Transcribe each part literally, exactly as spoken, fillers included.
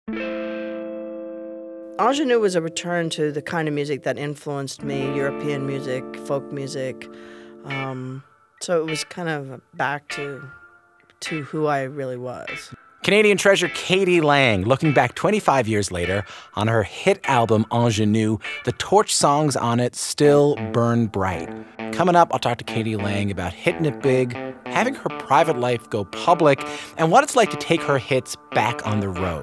Ingenue was a return to the kind of music that influenced me, European music, folk music. Um, so it was kind of back to to who I really was. Canadian treasure Katie Lang, looking back twenty-five years later on her hit album Ingenue, the torch songs on it still burn bright. Coming up, I'll talk to Katie Lang about hitting it big, having her private life go public, and what it's like to take her hits back on the road.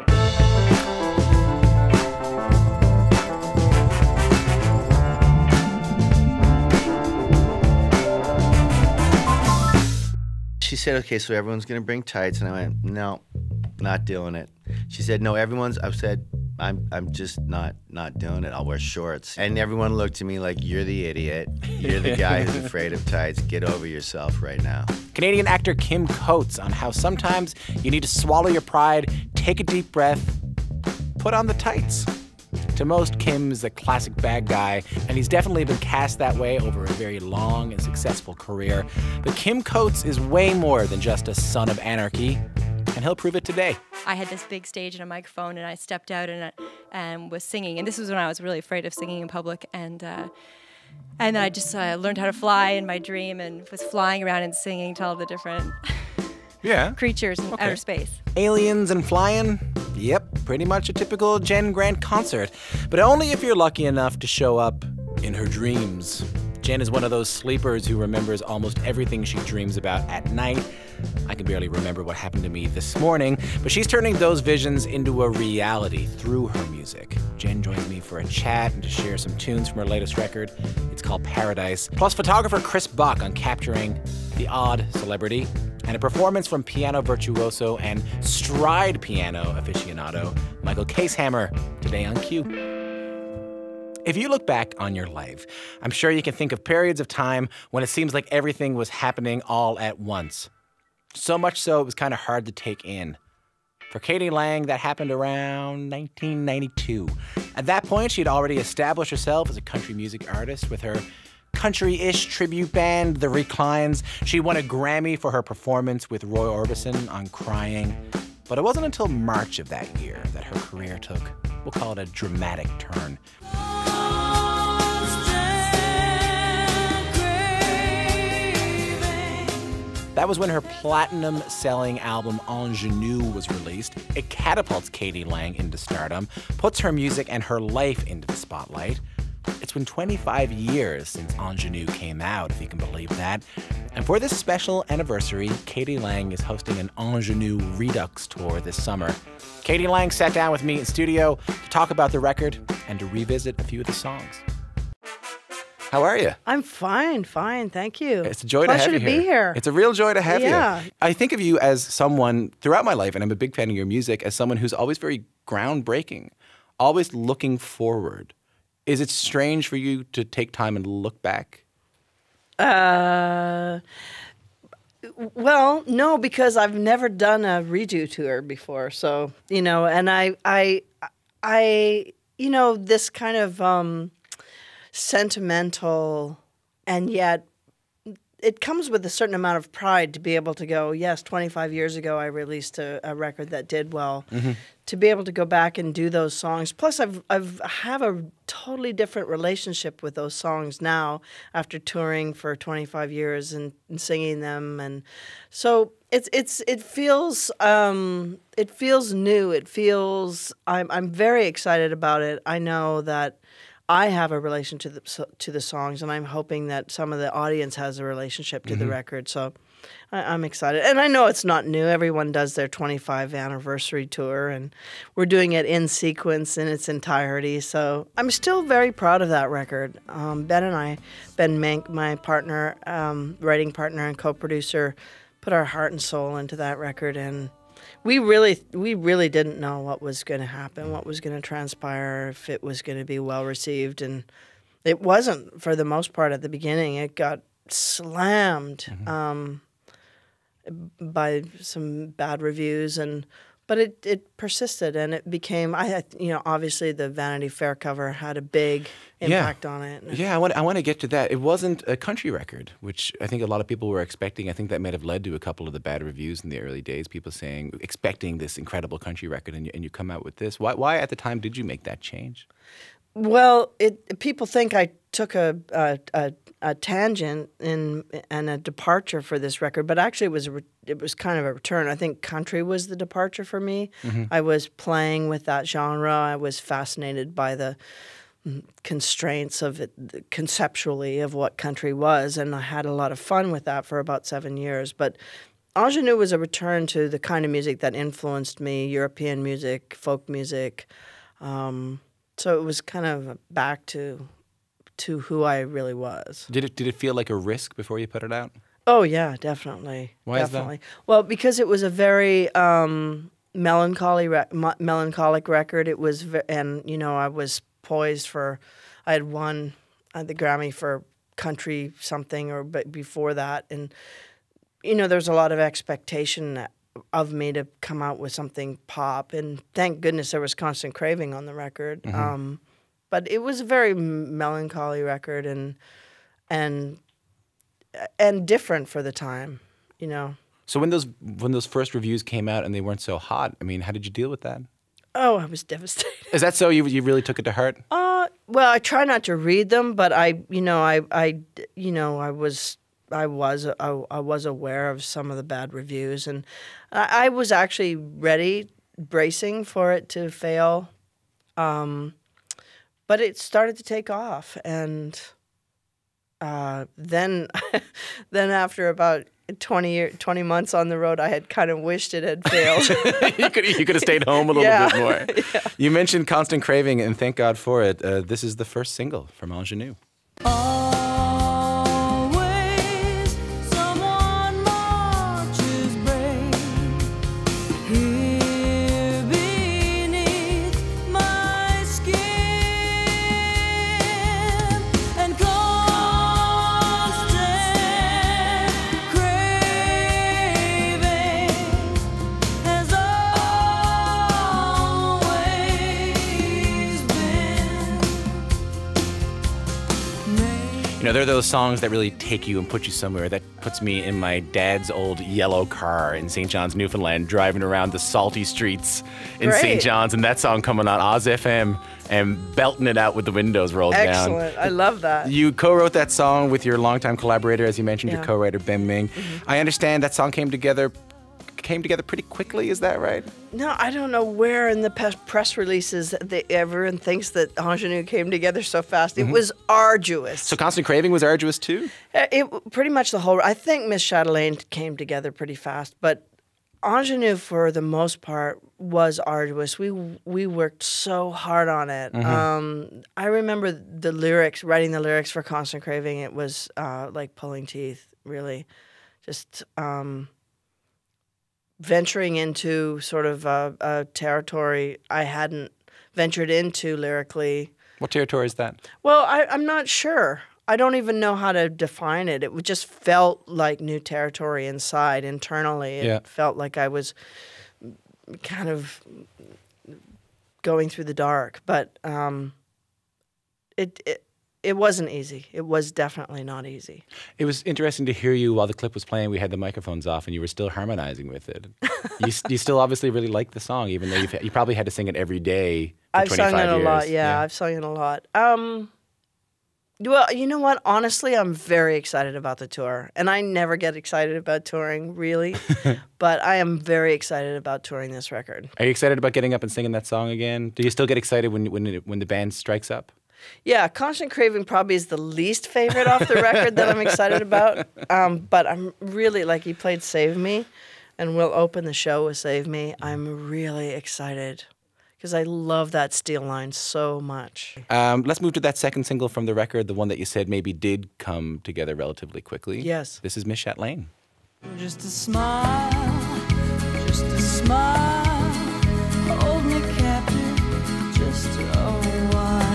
She said, okay, so everyone's going to bring tights. And I went, no, not doing it. She said, no, everyone's, I said, I'm I'm just not not doing it. I'll wear shorts. And everyone looked at me like, you're the idiot. You're the guy who's afraid of tights. Get over yourself right now. Canadian actor Kim Coates on how sometimes you need to swallow your pride, take a deep breath, put on the tights. To most, Kim's the classic bad guy, and he's definitely been cast that way over a very long and successful career. But Kim Coates is way more than just a son of anarchy, and he'll prove it today. I had this big stage and a microphone, and I stepped out and, uh, and was singing. And this was when I was really afraid of singing in public. And uh, and then I just uh, learned how to fly in my dream and was flying around and singing to all the different yeah. creatures in okay. outer space. Aliens and flying? Yep, pretty much a typical Jenn Grant concert. But only if you're lucky enough to show up in her dreams. Jenn is one of those sleepers who remembers almost everything she dreams about at night. I can barely remember what happened to me this morning, but she's turning those visions into a reality through her music. Jenn joined me for a chat and to share some tunes from her latest record. It's called Paradise. Plus photographer Chris Buck on capturing the odd celebrity, and a performance from piano virtuoso and stride piano aficionado Michael Kaeshammer today on Q. If you look back on your life, I'm sure you can think of periods of time when it seems like everything was happening all at once. So much so it was kind of hard to take in. For Katie Lang, that happened around nineteen ninety-two. At that point, she had already established herself as a country music artist with her country-ish tribute band, The Reclines. She won a Grammy for her performance with Roy Orbison on Crying. But it wasn't until March of that year that her career took, we'll call it a dramatic turn. That was when her platinum-selling album Ingenue was released. It catapults Katie Lang into stardom, puts her music and her life into the spotlight. It's been twenty-five years since Ingenue came out, if you can believe that. And for this special anniversary, Katie Lang is hosting an Ingenue Redux tour this summer. Katie Lang sat down with me in studio to talk about the record and to revisit a few of the songs. How are you? I'm fine, fine, thank you. It's a joy Pleasure to have you to here. be here. It's a real joy to have yeah. you. I think of you as someone throughout my life, and I'm a big fan of your music, as someone who's always very groundbreaking, always looking forward. Is it strange for you to take time and look back? Uh, well, no, because I've never done a redo tour before. So, you know, and I, I, I, you know, this kind of um, sentimental, and yet it comes with a certain amount of pride to be able to go, yes, twenty-five years ago I released a, a record that did well. Mm-hmm. To be able to go back and do those songs. Plus, I've I've have a totally different relationship with those songs now after touring for twenty-five years and, and singing them, and so it's it's it feels um, it feels new. It feels I'm I'm very excited about it. I know that I have a relation to the to the songs, and I'm hoping that some of the audience has a relationship to mm-hmm. the record. So I, I'm excited, and I know it's not new. Everyone does their twenty-five anniversary tour, and we're doing it in sequence in its entirety. So I'm still very proud of that record. Um, Ben and I, Ben Mink, my partner, um, writing partner and co-producer, put our heart and soul into that record, and we really, we really didn't know what was going to happen, what was going to transpire, if it was going to be well received, and it wasn't for the most part at the beginning. It got slammed mm-hmm. um, by some bad reviews, and but it, it persisted, and it became, I had, you know, obviously the Vanity Fair cover had a big impact yeah. on it. Yeah, I want, I want to get to that. It wasn't a country record, which I think a lot of people were expecting. I think that might have led to a couple of the bad reviews in the early days, people saying, expecting this incredible country record, and you, and you come out with this. Why, why at the time did you make that change? Well, it people think I took a a, a, a tangent in and a departure for this record, but actually it was a re, it was kind of a return. I think country was the departure for me. Mm-hmm. I was playing with that genre. I was fascinated by the constraints of it conceptually of what country was, and I had a lot of fun with that for about seven years. But Ingenue was a return to the kind of music that influenced me: European music, folk music. Um, So it was kind of back to to who I really was. Did it did it feel like a risk before you put it out? Oh yeah, definitely. Why definitely. is that? Well, because it was a very um, melancholy re me melancholic record. It was, ve and you know, I was poised for. I had won uh, the Grammy for country something or but before that, and you know, there's a lot of expectation of me to come out with something pop, and thank goodness there was Constant Craving on the record. Mm-hmm. um, but it was a very melancholy record and and and different for the time, you know. So when those when those first reviews came out and they weren't so hot, I mean, how did you deal with that? Oh, I was devastated. Is that so? You you really took it to heart? Uh, well, I try not to read them, but I, you know, I, I, you know, I was. I was I, I was aware of some of the bad reviews, and I, I was actually ready, bracing for it to fail, um, but it started to take off, and uh, then then after about twenty year, twenty months on the road, I had kind of wished it had failed. you could you could have stayed home a little yeah. bit more. Yeah. You mentioned Constant Craving, and thank God for it. Uh, this is the first single from Ingenue. Oh. You know, there are those songs that really take you and put you somewhere. That puts me in my dad's old yellow car in Saint John's, Newfoundland, driving around the salty streets in Great. Saint John's, and that song coming on Oz F M and belting it out with the windows rolled Excellent. down. Excellent. I love that. You co-wrote that song with your longtime collaborator, as you mentioned, yeah. your co-writer, Ben Ming. Mm-hmm. I understand that song came together came together pretty quickly, is that right? No, I don't know where in the press releases that everyone thinks that Ingenue came together so fast. Mm-hmm. It was arduous. So Constant Craving was arduous too? It pretty much the whole. I think Miss Chatelaine came together pretty fast, but Ingenue, for the most part, was arduous. We we worked so hard on it. Mm-hmm. um, I remember the lyrics, writing the lyrics for Constant Craving. It was uh, like pulling teeth, really. Just um, venturing into sort of a, a territory I hadn't ventured into lyrically. What territory is that? Well, I, I'm not sure. I don't even know how to define it. It just felt like new territory inside, internally. It yeah. felt like I was kind of going through the dark. But um, it, it it wasn't easy. It was definitely not easy. It was interesting to hear you while the clip was playing. We had the microphones off, and you were still harmonizing with it. you, you still obviously really like the song, even though you've, you probably had to sing it every day for I've twenty-five sung it a years. lot. Yeah, yeah, I've sung it a lot. Um, well, you know what? Honestly, I'm very excited about the tour. And I never get excited about touring, really. But I am very excited about touring this record. Are you excited about getting up and singing that song again? Do you still get excited when when, it, when the band strikes up? Yeah, Constant Craving probably is the least favorite off the record that I'm excited about. Um, but I'm really, like, he played Save Me, and we'll open the show with Save Me. I'm really excited because I love that steel line so much. Um, let's move to that second single from the record, the one that you said maybe did come together relatively quickly. Yes. This is Miss Chatelaine. Just a smile, just a smile, hold me captive just a while.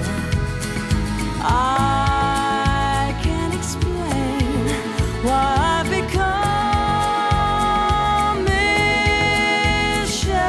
I can't explain why I've become Miss Chatelaine.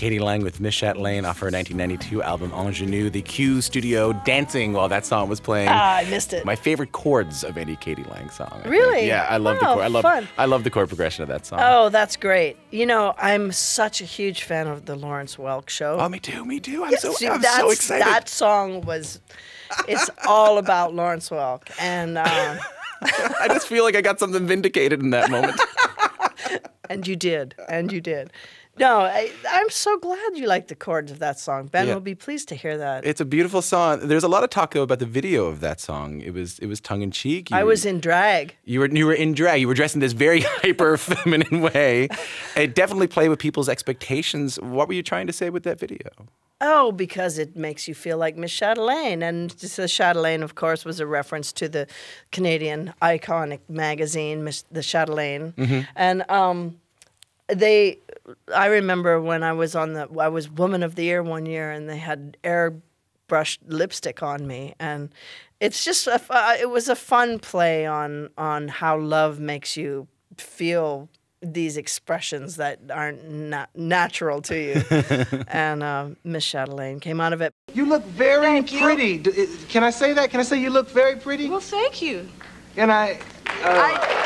Katie Lang with Miss Chatelaine off her nineteen ninety-two album Ingenue, the Q Studio dancing while that song was playing. Ah, I missed it. My favorite chords of any Katie Lang song. I Really? think. Yeah, I love the Oh, chord. I love fun. I love the chord progression of that song. Oh, that's great. You know, I'm such a huge fan of the Lawrence Welk show. Oh, me too, me too. I'm Yes, so see, I'm that's- so excited. That song was, it's all about Lawrence Welk. And, uh, I just feel like I got something vindicated in that moment. and you did, and you did. No, I, I'm so glad you like the chords of that song. Ben Yeah. will be pleased to hear that. It's a beautiful song. There's a lot of talk though about the video of that song. It was it was tongue in cheek. I was in drag. You were you were in drag. You were dressed in this very hyper feminine way. It definitely played with people's expectations. What were you trying to say with that video? Oh, because it makes you feel like Miss Chatelaine. And the Chatelaine, of course, was a reference to the Canadian iconic magazine, Miss the Chatelaine. Mm-hmm. And um, they, I remember when I was on the, I was Woman of the Year one year, and they had airbrushed lipstick on me, and it's just, a, uh, it was a fun play on on how love makes you feel these expressions that aren't na- natural to you. And uh, Miss Chatelaine came out of it. You look very Thank you. pretty. D- i- Can I say that? Can I say you look very pretty? Well, thank you. Can I? Uh,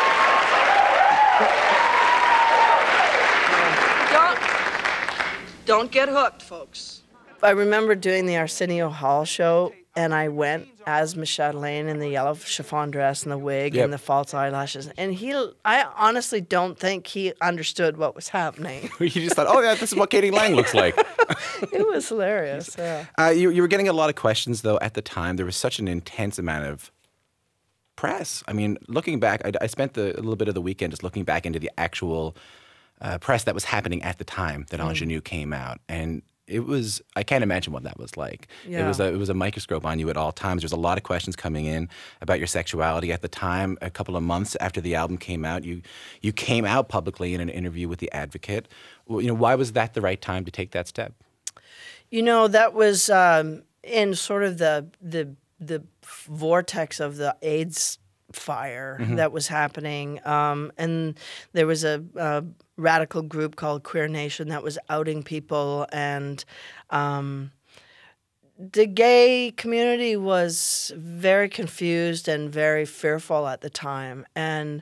Don't, don't get hooked, folks. I remember doing the Arsenio Hall show, and I went as Miss Chatelaine in the yellow chiffon dress and the wig Yep. and the false eyelashes. And he, I honestly don't think he understood what was happening. You just thought, oh yeah, this is what Katie Lang looks like. It was hilarious. Yeah. Uh, you, you were getting a lot of questions, though, at the time. There was such an intense amount of press. I mean, looking back, I, I spent the, a little bit of the weekend just looking back into the actual uh, press that was happening at the time that Ingenue came out. And it was, I can't imagine what that was like. It Yeah. was a, it was a microscope on you at all times. There's a lot of questions coming in about your sexuality. At the time, a couple of months after the album came out, you you came out publicly in an interview with The Advocate. Well, you know, why was that the right time to take that step? You know, that was um, in sort of the the the vortex of the AIDS fire that was happening, um, and there was a, a radical group called Queer Nation that was outing people, and um, the gay community was very confused and very fearful at the time, and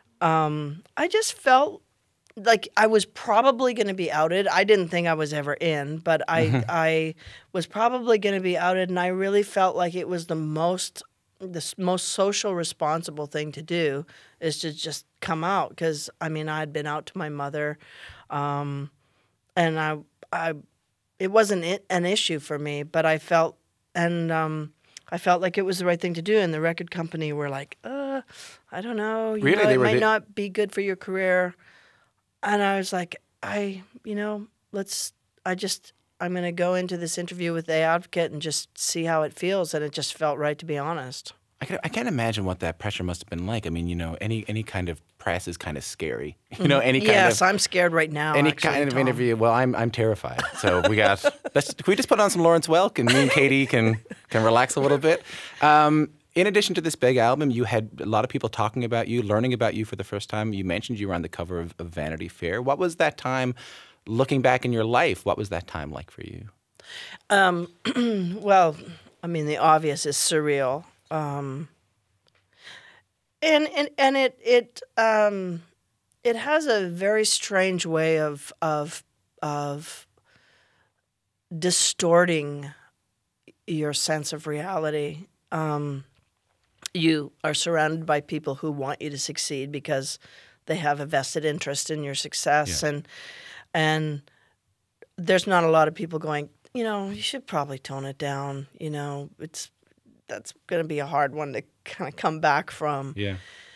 um, I just felt like I was probably going to be outed. I didn't think I was ever in, but I I was probably going to be outed, and I really felt like it was the most the s- most social responsible thing to do is to just come out, because I mean I'd been out to my mother, um, and I I it wasn't i- an issue for me, but I felt and um, I felt like it was the right thing to do, and the record company were like, uh, I don't know, you Really? know, They it were might the- not be good for your career. And I was like, I, you know, let's, I just, I'm going to go into this interview with The Advocate and just see how it feels. And it just felt right, to be honest. I, can, I can't imagine what that pressure must have been like. I mean, you know, any any kind of press is kind of scary. You know, any kind Yes, of I'm scared right now. any actually, kind of Tom. interview. Well, I'm I'm terrified. So we got. Let's can we just put on some Lawrence Welk and me and Katie can can relax a little bit. Um, in addition to this big album, you had a lot of people talking about you, learning about you for the first time. You mentioned you were on the cover of, of Vanity Fair. What was that time? Looking back in your life, what was that time like for you? Um, well, I mean, the obvious is surreal. Um, and and and it it um, it has a very strange way of of of distorting your sense of reality. Um, you are surrounded by people who want you to succeed because they have a vested interest in your success, Yeah. and and there's not a lot of people going, you know, you should probably tone it down. You know, it's that's going to be a hard one to kind of come back from. Yeah.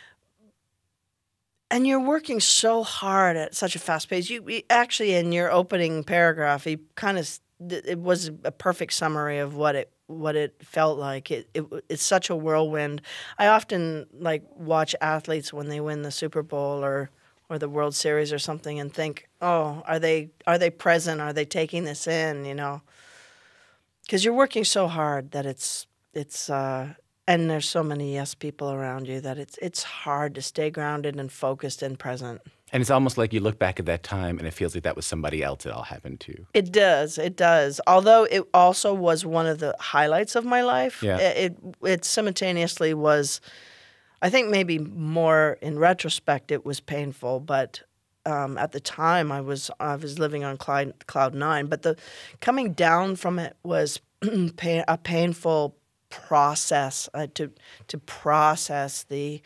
And you're working so hard at such a fast pace. You, you actually, in your opening paragraph, you kind of it was a perfect summary of what it what it felt like. It, it it's such a whirlwind. I often like watch athletes when they win the Super Bowl or or the World Series or something, and think, oh, are they are they present? Are they taking this in? You know, because you're working so hard that it's it's. Uh, And there's so many yes people around you that it's it's hard to stay grounded and focused and present. And it's almost like you look back at that time and it feels like that was somebody else it all happened to. It does. It does. Although it also was one of the highlights of my life. Yeah. It, it, it simultaneously was, I think maybe more in retrospect, it was painful, but um, at the time I was I was living on cloud, cloud nine. But the coming down from it was pain, a painful process uh, to to process the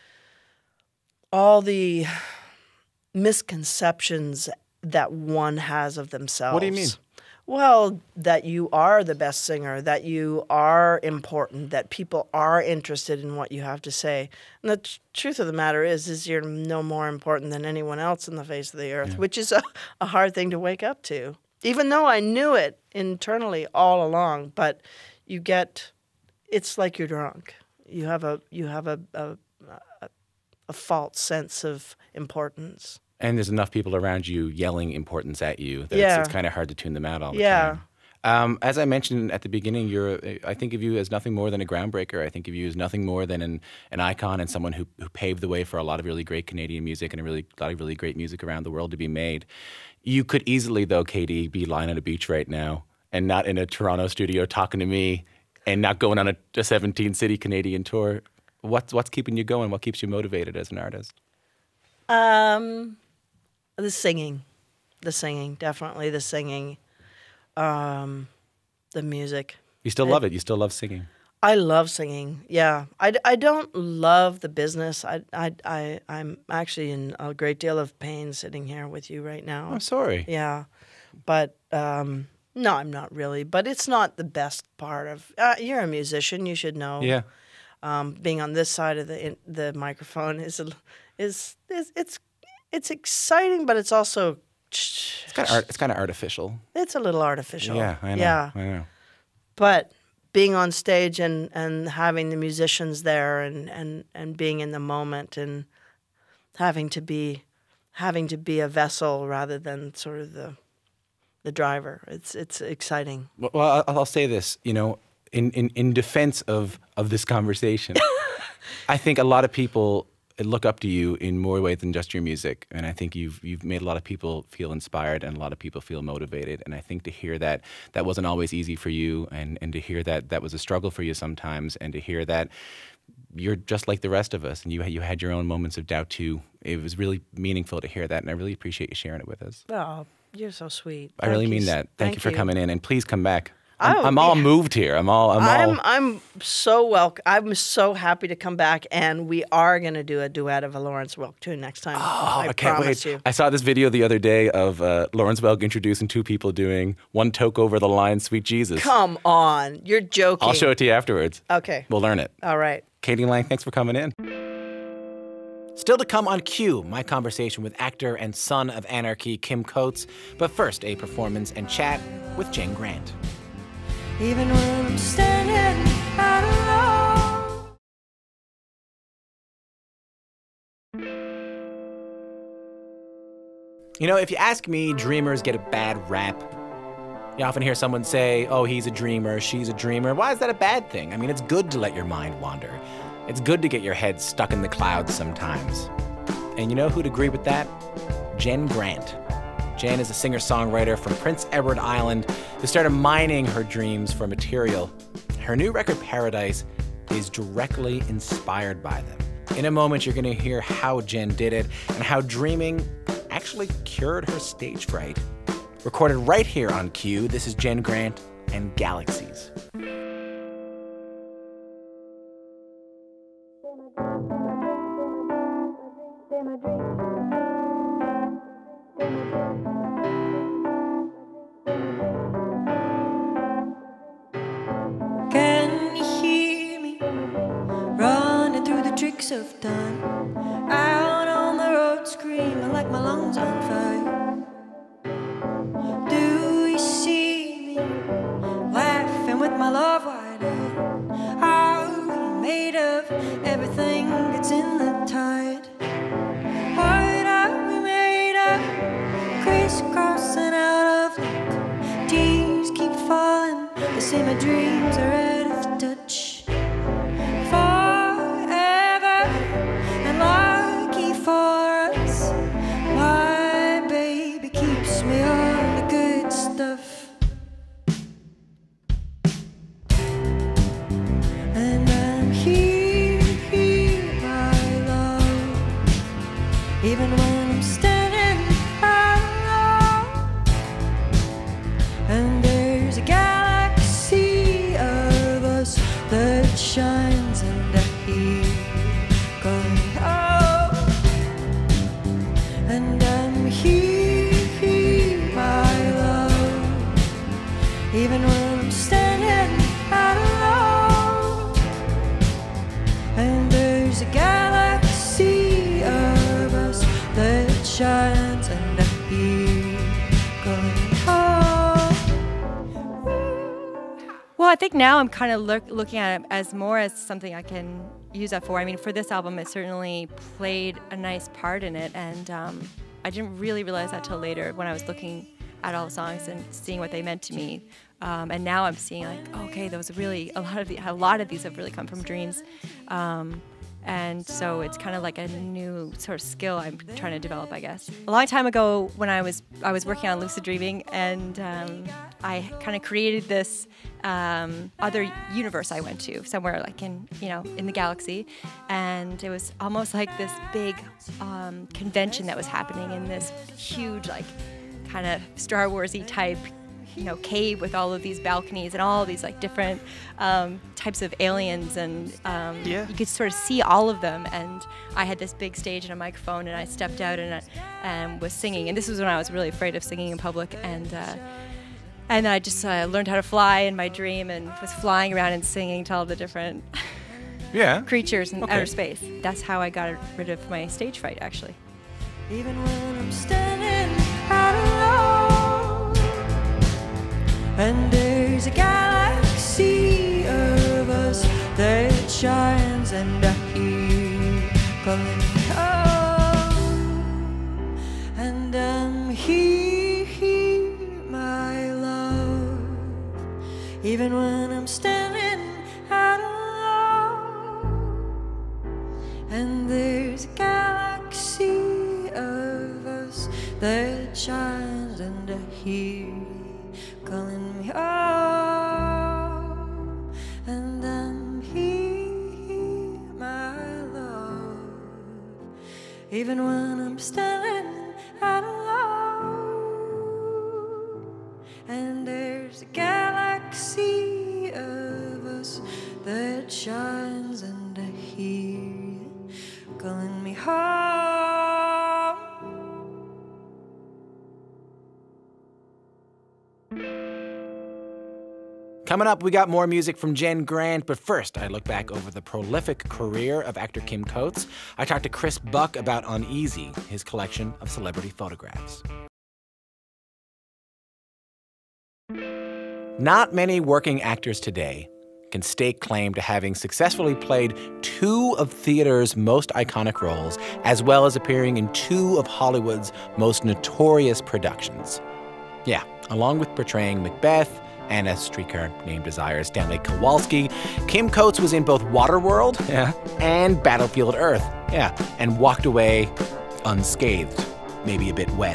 all the misconceptions that one has of themselves. What do you mean? Well, that you are the best singer, that you are important, that people are interested in what you have to say. And the tr- truth of the matter is, is you're no more important than anyone else on the face of the earth, yeah. which is a, a hard thing to wake up to. Even though I knew it internally all along, but you get, it's like you're drunk. You have a, you have a, a, a, a false sense of importance. And there's enough people around you yelling importance at you that yeah. it's, it's kind of hard to tune them out all the yeah. time. Um, as I mentioned at the beginning, you're, I think of you as nothing more than a groundbreaker. I think of you as nothing more than an, an icon and someone who, who paved the way for a lot of really great Canadian music and a really a lot of really great music around the world to be made. You could easily, though, Katie, be lying on a beach right now and not in a Toronto studio talking to me and not going on a, a seventeen-city Canadian tour. What's, what's keeping you going? What keeps you motivated as an artist? Um... The singing, the singing, definitely the singing, um, the music. You still love it? You still love singing? I love singing, yeah. I, I don't love the business. I, I, I, I'm actually in a great deal of pain sitting here with you right now. I'm sorry. Yeah, but um, no, I'm not really. But it's not the best part of, uh, you're a musician, you should know. Yeah. Um, being on this side of the the microphone is, is, is it's, It's exciting, but it's also it's kind of art, it's kind of artificial. It's a little artificial. Yeah, I know. Yeah, I know. But being on stage and, and having the musicians there and, and, and being in the moment and having to be having to be a vessel rather than sort of the the driver. It's it's exciting. Well, well I'll, I'll say this. You know, in in, in defense of of this conversation, I think a lot of people look up to you in more ways than just your music, and I think you've you've made a lot of people feel inspired and a lot of people feel motivated. And I think to hear that that wasn't always easy for you, and and to hear that that was a struggle for you sometimes, and to hear that you're just like the rest of us, and you you had your own moments of doubt too. It was really meaningful to hear that, and I really appreciate you sharing it with us. Oh, you're so sweet. I Thank really you. mean that. Thank, Thank you for you. coming in, and please come back. I'm, Oh, I'm all yeah. moved here. I'm all. I'm, I'm all. I'm so welcome. I'm so happy to come back, and we are going to do a duet of a Lawrence Welk tune next time. Oh, I, I can't promise wait. you. I saw this video the other day of uh, Lawrence Welk introducing two people doing One Toke Over the Line, Sweet Jesus. Come on, you're joking. I'll show it to you afterwards. Okay. We'll learn it. All right. Katie Lang, thanks for coming in. Still to come on Q, my conversation with actor and son of anarchy, Kim Coates. But first, a performance and chat with Jenn Grant. Even when I'm standing out alone. You know, if you ask me, dreamers get a bad rap. You often hear someone say, oh, he's a dreamer, she's a dreamer. Why is that a bad thing? I mean, it's good to let your mind wander. It's good to get your head stuck in the clouds sometimes. And you know who'd agree with that? Jenn Grant. Jenn is a singer-songwriter from Prince Edward Island who started mining her dreams for material. Her new record, Paradise, is directly inspired by them. In a moment, you're going to hear how Jenn did it and how dreaming actually cured her stage fright. Recorded right here on Q, this is Jenn Grant and Galaxies. Can you hear me running through the tricks of time? Out on the road screaming like my lungs on fire. Do you see me laughing with my love wide eyed? Are we made of everything that's in the tide? What are we made of? Crisscrossing out of light. Tears keep falling. They say my dreams are out of touch. Forever and lucky for us, even when I'm standing alone. And there's a galaxy of us that shines, and I hear going, oh, and I'm here, my love, even when I'm standing alone. And there's a galaxy of us that shines, and I hear going, oh. Well, I think now I'm kind of look, looking at it as more as something I can use that for. I mean, for this album, it certainly played a nice part in it, and um, I didn't really realize that till later when I was looking at all the songs and seeing what they meant to me. Um, and now I'm seeing like, okay, those are really a lot of the, a lot of these have really come from dreams, um, and so it's kind of like a new sort of skill I'm trying to develop, I guess. A long time ago, when I was I was working on lucid dreaming, and um, I kind of created this um, other universe I went to somewhere like in you know in the galaxy, and it was almost like this big um, convention that was happening in this huge like kind of Star Wars-y type, you know, cave with all of these balconies and all these like different um, types of aliens, and um, Yeah. you could sort of see all of them. And I had this big stage and a microphone, and I stepped out and, I, and was singing. And this was when I was really afraid of singing in public. And uh, and then I just uh, learned how to fly in my dream, and was flying around and singing to all the different Yeah. creatures in Okay. outer space. That's how I got rid of my stage fright, actually. Even when I'm standing out alone, and there's a galaxy of us that shines, and I hear calling, oh, and I'm here, here, my love, even when I'm standing out alone. And there's a galaxy of us that shines, and I hear calling me home. And I'm here, my love, even when I'm standing out alone. And there's a galaxy of us that shines, and I hear calling me home. Coming up, we got more music from Jenn Grant, but first, I look back over the prolific career of actor Kim Coates. I talked to Chris Buck about Uneasy, his collection of celebrity photographs. Not many working actors today can stake claim to having successfully played two of theater's most iconic roles, as well as appearing in two of Hollywood's most notorious productions. Yeah, along with portraying Macbeth and A Streetcar Named Desire, Stanley Kowalski, Kim Coates was in both Waterworld yeah, and Battlefield Earth, yeah, and walked away unscathed, maybe a bit wet.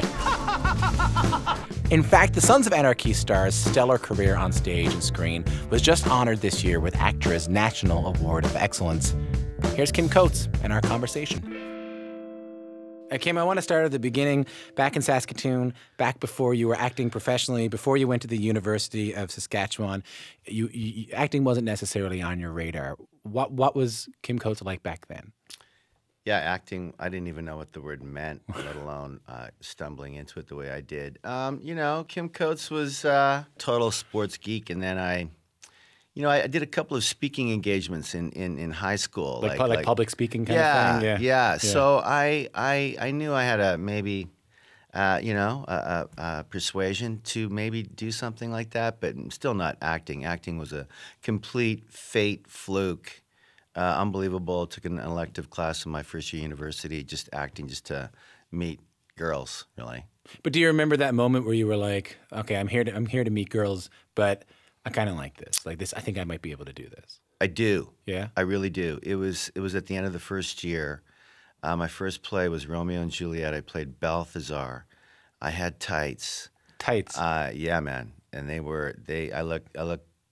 In fact, the Sons of Anarchy star's stellar career on stage and screen was just honored this year with ACTRA's National Award of Excellence. Here's Kim Coates and our conversation. Uh, Kim, I want to start at the beginning, back in Saskatoon, back before you were acting professionally, before you went to the University of Saskatchewan. You, you, acting wasn't necessarily on your radar. What what was Kim Coates like back then? Yeah, acting, I didn't even know what the word meant, let alone uh, stumbling into it the way I did. Um, you know, Kim Coates was uh, total sports geek, and then I, you know, I, I did a couple of speaking engagements in, in, in high school. Like, like, like public speaking kind yeah, of thing? Yeah, yeah. So I, I, I knew I had a maybe, uh, you know, a, a, a persuasion to maybe do something like that, but still not acting. Acting was a complete fate fluke. Uh, unbelievable. Took an elective class in my first year university, just acting, just to meet girls, really. But do you remember that moment where you were like, okay, I'm here to I'm here to meet girls, but I kind of like this. Like this, I think I might be able to do this. I do. Yeah? I really do. It was it was at the end of the first year. Uh, my first play was Romeo and Juliet. I played Balthazar. I had tights. Tights. Uh, yeah, man. And they were they. I looked I looked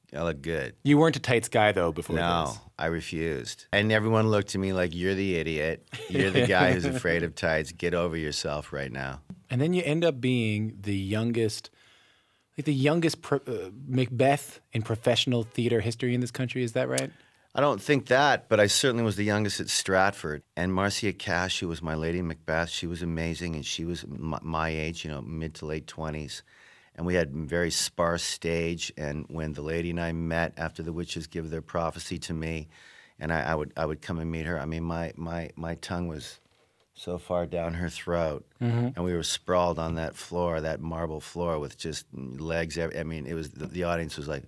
I look good. You weren't a tights guy, though, before No, this. I refused. And everyone looked at me like, you're the idiot. You're the guy who's afraid of tights. Get over yourself right now. And then you end up being the youngest, like the youngest pro- uh, Macbeth in professional theater history in this country. Is that right? I don't think that, but I certainly was the youngest at Stratford. And Marcia Cash, who was my Lady Macbeth, she was amazing, and she was my, my age, you know, mid to late twenties. And we had a very sparse stage, and when the lady and I met after the witches give their prophecy to me, and I, I would I would come and meet her, I mean, my, my, my tongue was so far down her throat, mm-hmm. and we were sprawled on that floor, that marble floor with just legs. I mean, it was, the, the audience was like,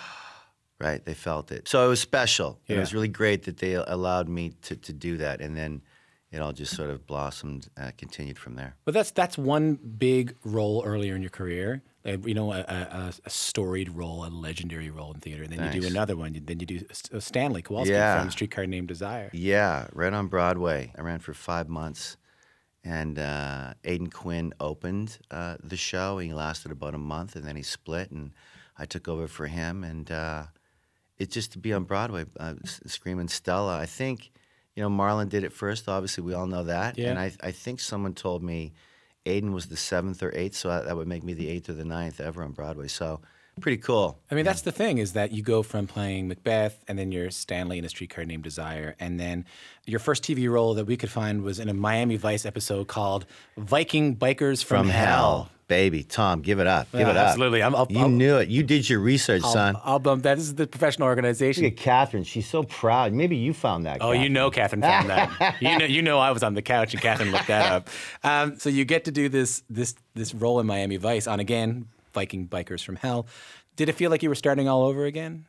right, they felt it. So it was special. Yeah. It was really great that they allowed me to, to do that, and then it all just sort of blossomed, uh, continued from there. But that's that's one big role earlier in your career, uh, you know, a, a, a storied role, a legendary role in theater, and then Thanks. you do another one. Then you do uh, Stanley Kowalski Yeah. from Streetcar Named Desire. Yeah, right on Broadway. I ran for five months, and uh, Aidan Quinn opened uh, the show. He lasted about a month, and then he split, and I took over for him, and uh, it's just to be on Broadway, uh, Screaming Stella. I think, you know, Marlon did it first. Obviously, we all know that. Yeah. And I, I think someone told me Aidan was the seventh or eighth, so that would make me the eighth or the ninth ever on Broadway. So pretty cool. I mean, that's the thing, is that you go from playing Macbeth, and then you're Stanley in A Streetcar Named Desire, and then your first T V role that we could find was in a Miami Vice episode called Viking Bikers from, From Hell. Baby, Tom, give it up. Give Yeah, it up. absolutely. I'm- I'll- you I'll- knew it. You did your research, I'll, son. I'll bump that. This is the professional organization. Look at Catherine. She's so proud. Maybe you found that. Oh, you Catherine. know Catherine found that. You know, you know I was on the couch and Catherine looked that up. Um, so you get to do this this this role in Miami Vice on, again, Viking Bikers from Hell. Did it feel like you were starting all over again?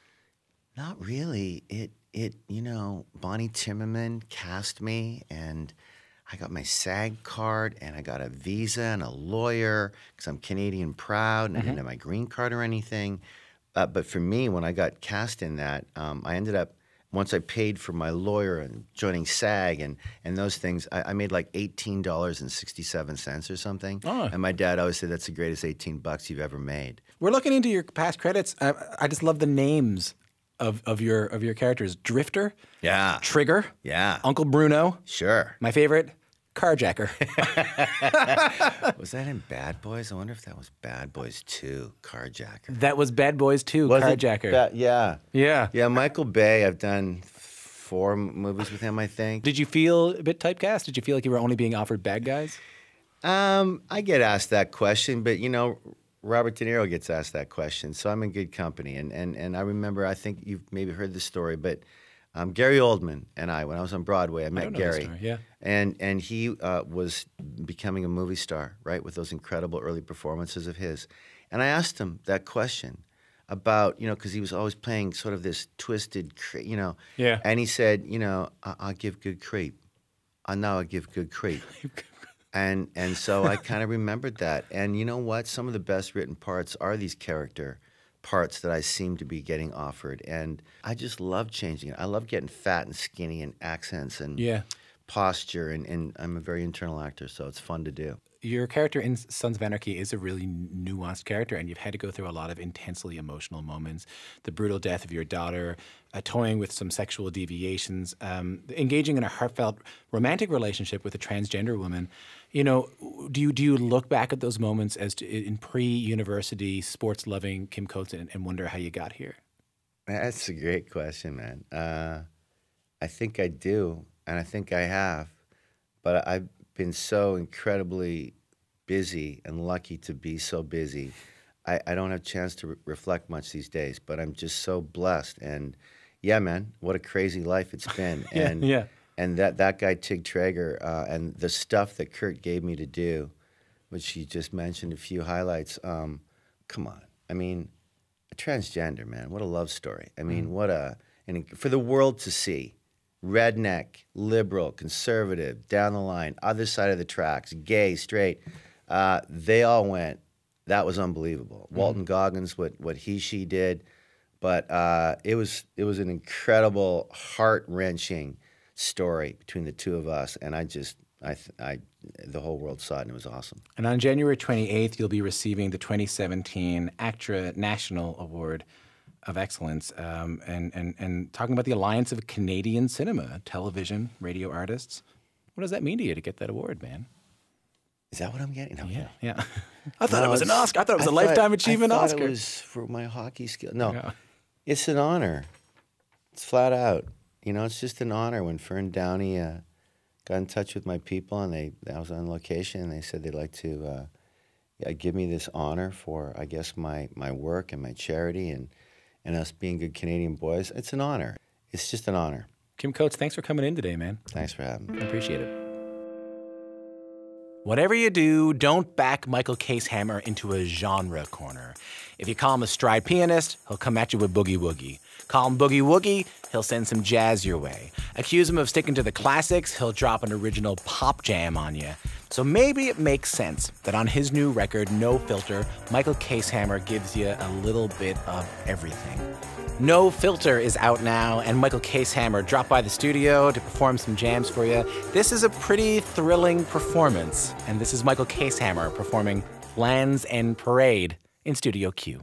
Not really. It it you know, Bonnie Timmerman cast me, and I got my SAG card, and I got a visa and a lawyer because I'm Canadian proud, and mm-hmm. I didn't have my green card or anything. Uh, but for me, when I got cast in that, um, I ended up, once I paid for my lawyer and joining SAG and, and those things, I, I made like eighteen dollars and sixty-seven cents or something. Oh. And my dad always said, that's the greatest eighteen bucks you've ever made. We're looking into your past credits. I, I just love the names of, of your of your characters. Drifter. Yeah. Trigger. Yeah. Uncle Bruno. Sure. My favorite, Carjacker. Was that in Bad Boys? I wonder if that was Bad Boys two, Carjacker. That was Bad Boys two, Was it Carjacker. Ba- yeah. Yeah. Yeah, Michael Bay, I've done four m- movies with him, I think. Did you feel a bit typecast? Did you feel like you were only being offered bad guys? Um, I get asked that question, but, you know, Robert De Niro gets asked that question, so I'm in good company. And, and, and I remember, I think you've maybe heard this story, but um, Gary Oldman and I, when I was on Broadway, I met I don't know Gary. the story, yeah. And, and he uh, was becoming a movie star, right, with those incredible early performances of his. And I asked him that question about, you know, because he was always playing sort of this twisted, cre- you know. Yeah. And he said, you know, I- I'll give good creep. I know I give good creep. And and so I kind of remembered that. And you know what? Some of the best written parts are these character parts that I seem to be getting offered. And I just love changing it. I love getting fat and skinny and accents and Yeah. posture. And, and I'm a very internal actor, so it's fun to do. Your character in Sons of Anarchy is a really nuanced character, and you've had to go through a lot of intensely emotional moments. The brutal death of your daughter, uh, toying with some sexual deviations, um, engaging in a heartfelt romantic relationship with a transgender woman. You know, do you do you look back at those moments as to, in pre-university, sports-loving Kim Coates and, and wonder how you got here? That's a great question, man. Uh, I think I do, and I think I have, but I've been so incredibly busy and lucky to be so busy. I, I don't have a chance to re- reflect much these days, but I'm just so blessed. And yeah, man, what a crazy life it's been. yeah, and yeah. and that, that guy, Tig Traeger, uh, and the stuff that Kurt gave me to do, which you just mentioned a few highlights, um, come on. I mean, a transgender, man, what a love story. I mean, mm. what a, and for the world to see. Redneck, liberal, conservative, down the line, other side of the tracks, gay, straight, uh, they all went, that was unbelievable. Mm-hmm. Walton Goggins, what what he, she did, but uh, it was it was an incredible, heart-wrenching story between the two of us, and I just, I, I, the whole world saw it, and it was awesome. And on January twenty-eighth, you'll be receiving the twenty seventeen ACTRA National Award of excellence, um, and, and, and talking about the Alliance of Canadian Cinema, television, radio artists. What does that mean to you to get that award, man? Is that what I'm getting? Okay. Yeah, yeah. I thought No, it was an it's- Oscar. I thought it was a I Lifetime thought- Achievement I thought Oscar. it was for my hockey skill. No, Yeah. it's an honor. It's flat out. You know, it's just an honor. When Fern Downey uh, got in touch with my people, and they, I was on location, and they said they'd like to uh, yeah, give me this honor for, I guess, my, my work and my charity and, and us being good Canadian boys. It's an honor. It's just an honor. Kim Coates, thanks for coming in today, man. Thanks for having me. I appreciate it. Whatever you do, don't back Michael Kaeshammer into a genre corner. If you call him a stride pianist, he'll come at you with boogie woogie. Call him boogie woogie, he'll send some jazz your way. Accuse him of sticking to the classics, he'll drop an original pop jam on you. So maybe it makes sense that on his new record, No Filter, Michael Kaeshammer gives you a little bit of everything. No Filter is out now, and Michael Kaeshammer dropped by the studio to perform some jams for you. This is a pretty thrilling performance, and this is Michael Kaeshammer performing Land's End Parade in Studio Q.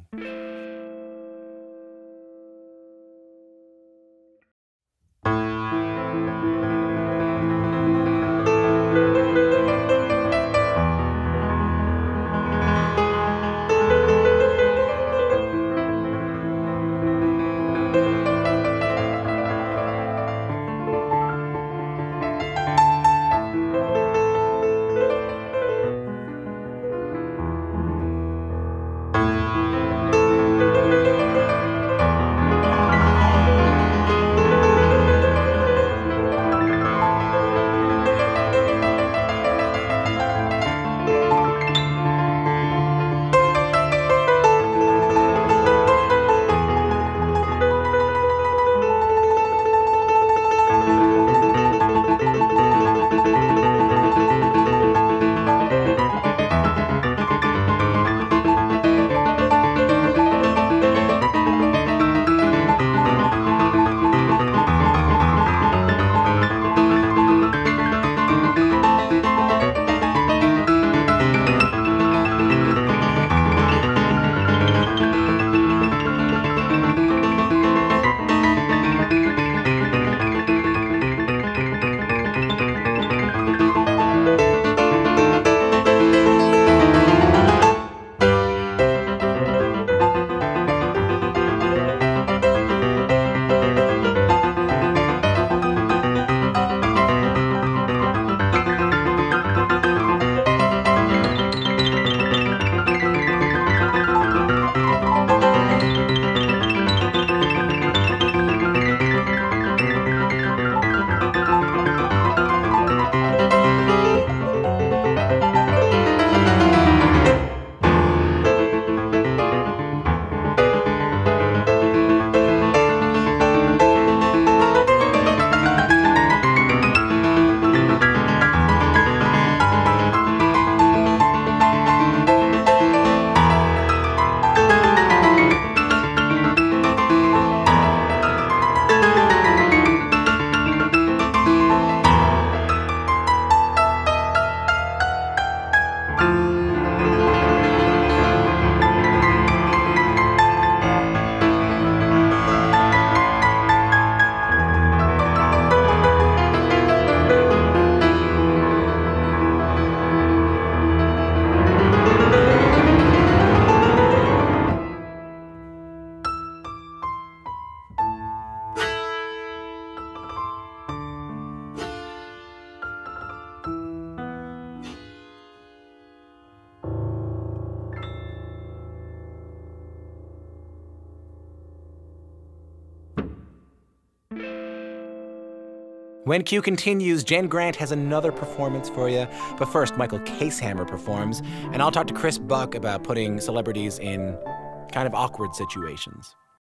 When Q continues, Jenn Grant has another performance for you. But first, Michael Kaeshammer performs, and I'll talk to Chris Buck about putting celebrities in kind of awkward situations.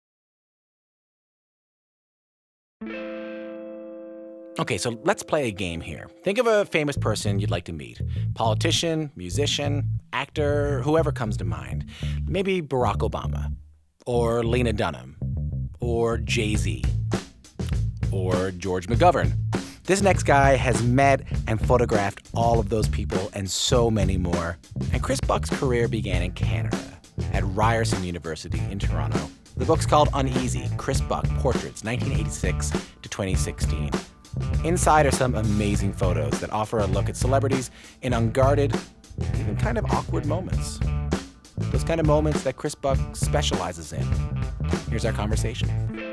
Okay, so let's play a game here. Think of a famous person you'd like to meet. Politician, musician, actor, whoever comes to mind. Maybe Barack Obama, or Lena Dunham, or Jay-Z, or George McGovern. This next guy has met and photographed all of those people and so many more. And Chris Buck's career began in Canada, at Ryerson University in Toronto. The book's called Uneasy, Chris Buck Portraits, nineteen eighty-six to twenty sixteen. Inside are some amazing photos that offer a look at celebrities in unguarded, even kind of awkward moments. Those kind of moments that Chris Buck specializes in. Here's our conversation.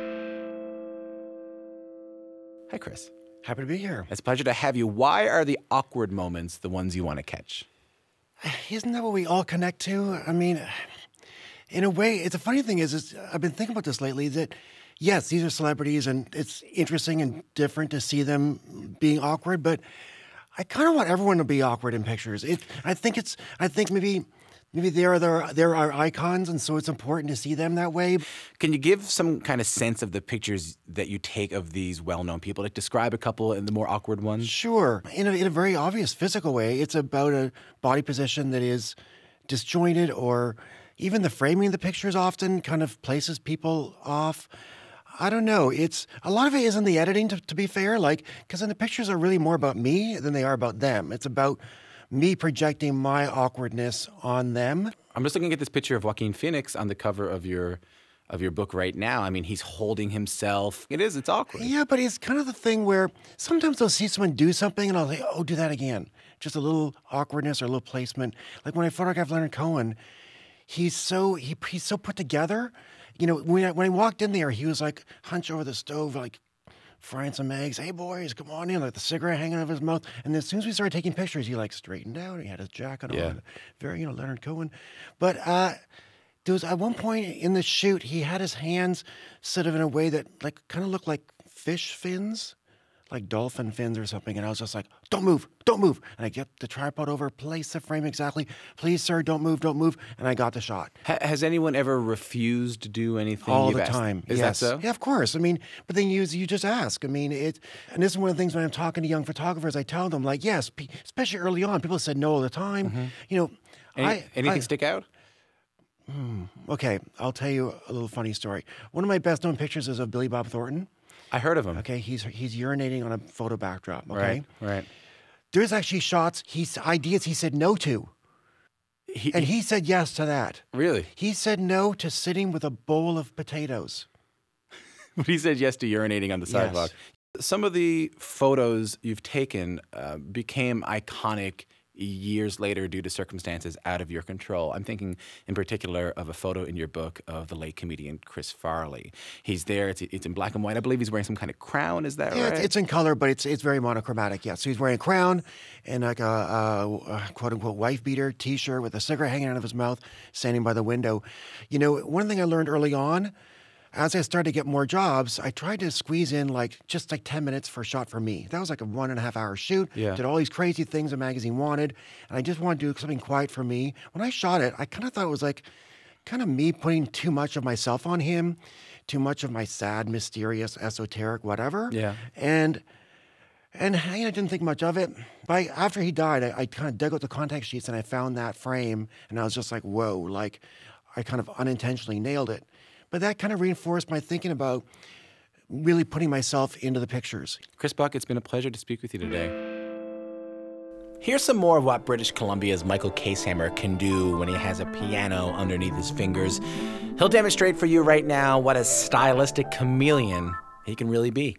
Hi, Chris. Happy to be here. It's a pleasure to have you. Why are the awkward moments the ones you want to catch? Isn't that what we all connect to? I mean, in a way, it's a funny thing is, is I've been thinking about this lately, that yes, these are celebrities and it's interesting and different to see them being awkward, but I kind of want everyone to be awkward in pictures. It, I think it's, I think maybe, maybe they're, they're, they're our icons, and so it's important to see them that way. Can you give some kind of sense of the pictures that you take of these well-known people? Like, describe a couple of the more awkward ones. Sure. In a, in a very obvious physical way, it's about a body position that is disjointed, or even the framing of the pictures often kind of places people off. I don't know. It's a lot of it is in the editing, to, to be fair, like, because then the pictures are really more about me than they are about them. It's about me projecting my awkwardness on them. I'm just looking at this picture of Joaquin Phoenix on the cover of your of your book right now. I mean, he's holding himself. It is, it's awkward. Yeah, but it's kind of the thing where sometimes I'll see someone do something and I'll say, oh, do that again. Just a little awkwardness or a little placement. Like when I photographed Leonard Cohen, he's so he, he's so put together. You know, when I, when I walked in there, he was like hunched over the stove, like frying some eggs. Hey, boys, come on in. Like the cigarette hanging out of his mouth. And as soon as we started taking pictures, he like straightened out. He had his jacket yeah. on. Very, you know, Leonard Cohen. But uh, there was at one point in the shoot, he had his hands sort of in a way that like kind of looked like fish fins, like dolphin fins or something. And I was just like, don't move, don't move. And I get the tripod over, place the frame exactly. Please, sir, don't move, don't move. And I got the shot. Ha- has anyone ever refused to do anything? All you've the asked? time. Is yes. that so? Yeah, of course. I mean, but then you you just ask. I mean, it, and this is one of the things when I'm talking to young photographers, I tell them, like, yes, pe- especially early on, people said no all the time. Mm-hmm. You know, Any, I, anything I, stick out? Hmm, okay, I'll tell you a little funny story. One of my best known pictures is of Billy Bob Thornton. I heard of him. Okay, he's he's urinating on a photo backdrop. Okay, right, right. There's actually shots, he's ideas he said no to, He, and he said yes to that. Really? He said no to sitting with a bowl of potatoes. But he said yes to urinating on the sidewalk. Yes. Some of the photos you've taken uh, became iconic years later due to circumstances out of your control. I'm thinking in particular of a photo in your book of the late comedian Chris Farley. He's there. It's, it's in black and white. I believe he's wearing some kind of crown. Is that yeah, right? It's, it's in color, but it's it's very monochromatic. Yeah, so he's wearing a crown and like a, a, a quote unquote wife beater T-shirt with a cigarette hanging out of his mouth, standing by the window. You know, one thing I learned early on, as I started to get more jobs, I tried to squeeze in like just like ten minutes for a shot for me. That was like a one and a half hour shoot. Yeah. Did all these crazy things a magazine wanted, and I just wanted to do something quiet for me. When I shot it, I kind of thought it was like kind of me putting too much of myself on him, too much of my sad, mysterious, esoteric, whatever. Yeah. And and I didn't think much of it. But I, after he died, I, I kind of dug out the contact sheets and I found that frame, and I was just like, whoa, like I kind of unintentionally nailed it. But that kind of reinforced my thinking about really putting myself into the pictures. Chris Buck, it's been a pleasure to speak with you today. Here's some more of what British Columbia's Michael Kaeshammer can do when he has a piano underneath his fingers. He'll demonstrate for you right now what a stylistic chameleon he can really be.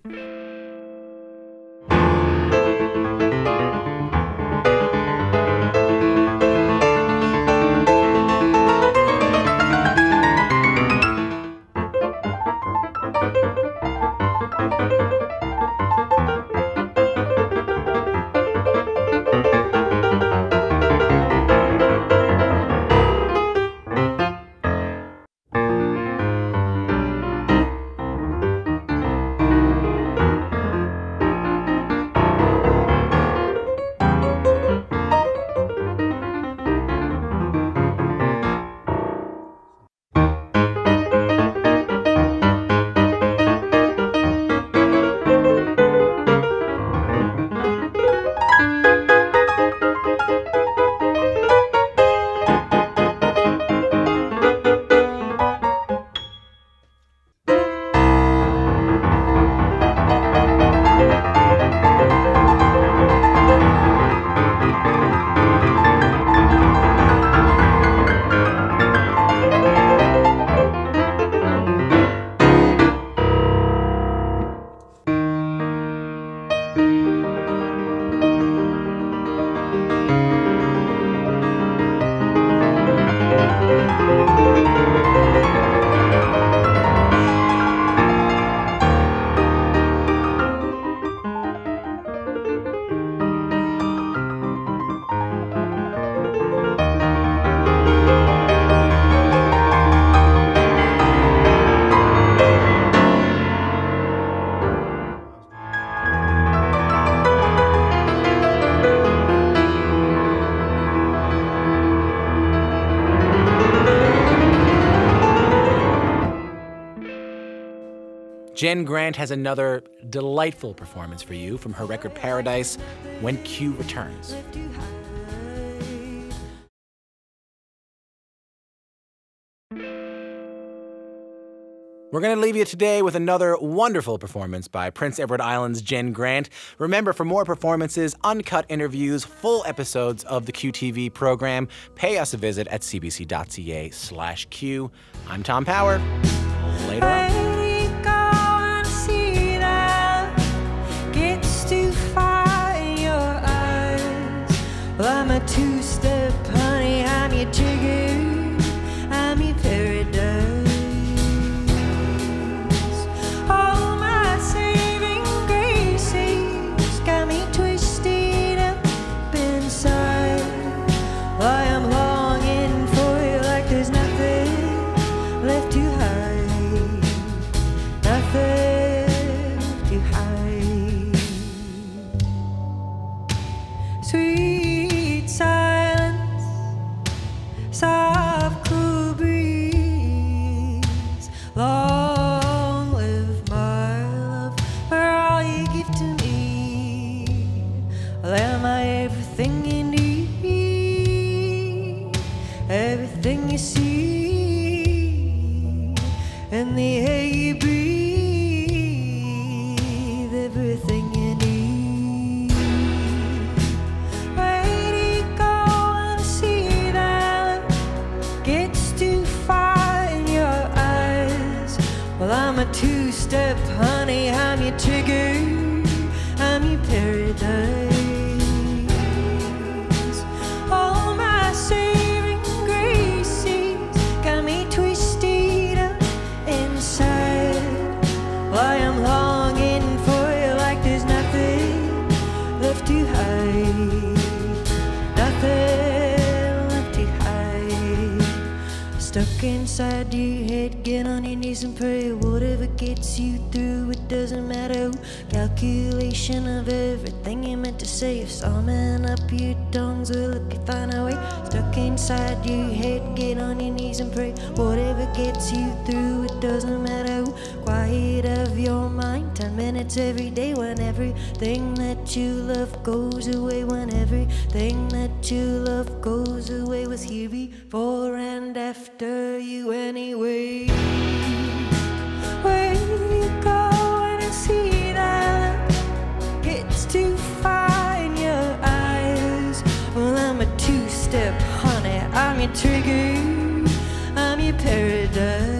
Jenn Grant has another delightful performance for you from her record Paradise, When Q Returns. We're going to leave you today with another wonderful performance by Prince Edward Island's Jenn Grant. Remember, for more performances, uncut interviews, full episodes of the Q T V program, pay us a visit at cbc.ca slash Q. I'm Tom Power. Later on. Well, I'm a two-step honey, I'm your trigger, I'm your paradise. All my saving graces got me twisted up inside. I am longing for you like there's nothing left to hide, nothing left to hide. Sweet silence, soft cool breeze, long live my love for all you give to me. Well, am I everything you need, everything you see, and the air you breathe, everything you need. Well, I'm a two-step honey, I'm your trigger, I'm your paradise. All my saving graces got me twisted up inside. Well, I am longing for you like there's nothing left to hide, nothing left to hide. Stuck inside your head, get on your knees and pray. Whatever gets you through, it doesn't matter. Calculation of everything you meant to say. If summing up your tongues, well, if you find a way. Stuck inside your head, get on your knees and pray. Whatever gets you through, it doesn't matter. Quiet of your mind, ten minutes every day. When everything that you love goes away, when everything that you love goes away, was here before and after you anyway. Where do you go when you see that love gets too far in your eyes? Well, I'm a two-step honey, I'm your trigger, I'm your paradise.